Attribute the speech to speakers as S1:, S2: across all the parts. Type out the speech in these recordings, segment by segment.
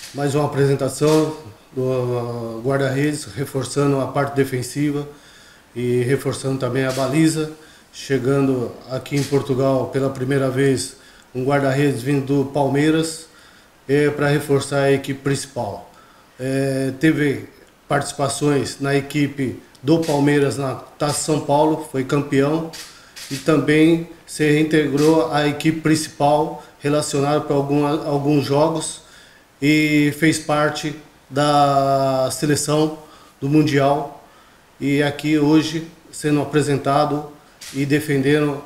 S1: Mais uma apresentação do guarda-redes, reforçando a parte defensiva e reforçando também a baliza. Chegando aqui em Portugal pela primeira vez, um guarda-redes vindo do Palmeiras para reforçar a equipe principal. Teve participações na equipe do Palmeiras na Taça São Paulo, foi campeão, e também se reintegrou à equipe principal relacionada para alguns jogos e fez parte da seleção do Mundial, e aqui hoje sendo apresentado e defendendo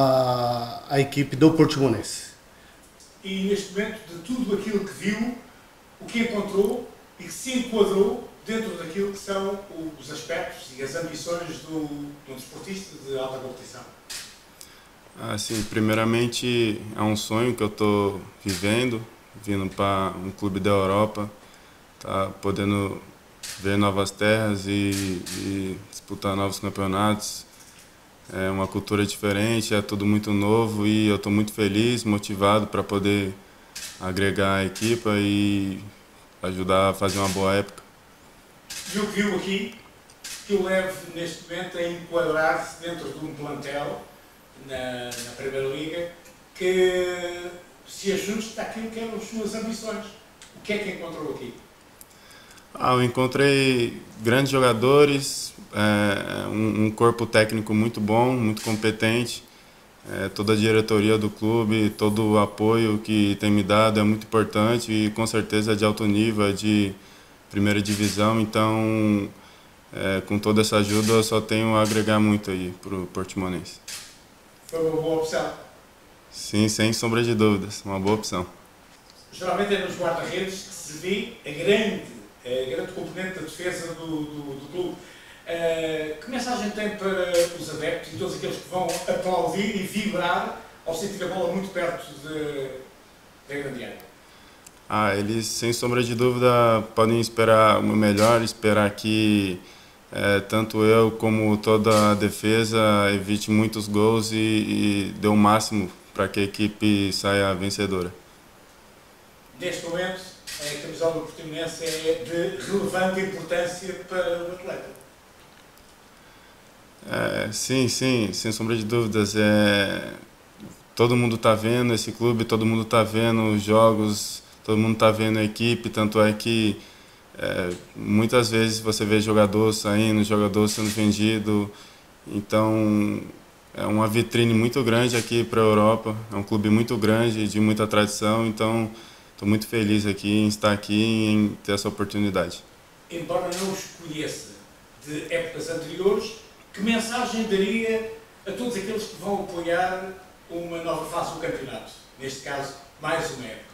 S1: a equipe do Portimonense.
S2: E neste momento, de tudo aquilo que viu, o que encontrou e que se enquadrou dentro daquilo que são os aspectos e as ambições do desportista de alta competição?
S3: Assim, primeiramente é um sonho que eu estou vivendo, vindo para um clube da Europa, tá podendo ver novas terras e disputar novos campeonatos. É uma cultura diferente, é tudo muito novo e eu estou muito feliz, motivado para poder agregar a equipa e ajudar a fazer uma boa época.
S2: E o que viu aqui que o leve neste momento a enquadrar-se dentro de um plantel na Primeira Liga que se ajuste àquilo que eram as suas ambições. O que é que encontrou aqui?
S3: Eu encontrei grandes jogadores, um corpo técnico muito bom, muito competente, toda a diretoria do clube, todo o apoio que tem me dado é muito importante e com certeza é de alto nível, é de primeira divisão, então com toda essa ajuda eu só tenho a agregar muito aí para o Portimonense.
S2: Foi uma boa opção?
S3: Sim, sem sombra de dúvidas, uma boa opção.
S2: Geralmente é nos guarda-redes que se vê a grande componente da defesa do clube. Que mensagem tem para os adeptos e todos aqueles que vão aplaudir e vibrar ao sentir a bola muito perto da grande área?
S3: Eles, sem sombra de dúvida, podem esperar o melhor, esperar que tanto eu como toda a defesa evite muitos gols e dê o máximo para que a equipe saia vencedora.
S2: Neste momento, a camisola do Portimonense é de relevante importância para o atleta.
S3: Sim, sem sombra de dúvidas. Todo mundo está vendo esse clube, todo mundo está vendo os jogos, todo mundo está vendo a equipe, tanto é que muitas vezes você vê jogador saindo, jogador sendo vendido, então é uma vitrine muito grande aqui para a Europa, é um clube muito grande, de muita tradição, então estou muito feliz aqui em estar aqui e em ter essa oportunidade.
S2: Embora não os conheça de épocas anteriores, que mensagem daria a todos aqueles que vão apoiar uma nova fase do campeonato? Neste caso, mais uma época.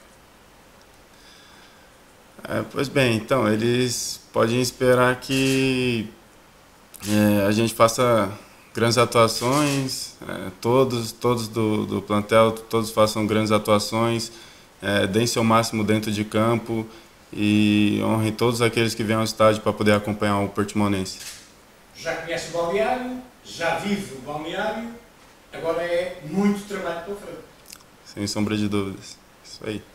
S3: Pois bem, então, eles podem esperar que a gente faça grandes atuações, todos do plantel, todos façam grandes atuações, deem seu máximo dentro de campo e honrem todos aqueles que vêm ao estádio para poder acompanhar o Portimonense.
S2: Já conhece o balneário, já vive o balneário, agora é muito trabalho pela frente.
S3: Sem sombra de dúvidas, isso aí.